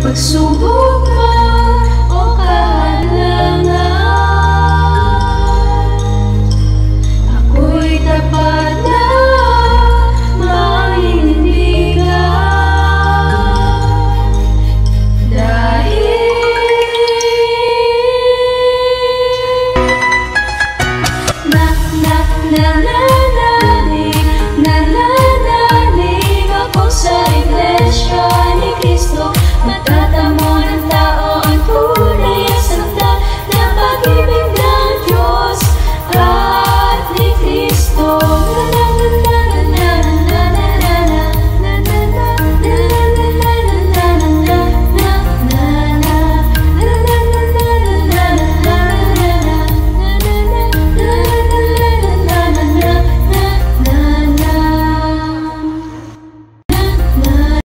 Pagsubok man o kahalangan, ako'y tapat na maninindigan. Dahil nananalig ako sa Iglesia ni Cristo.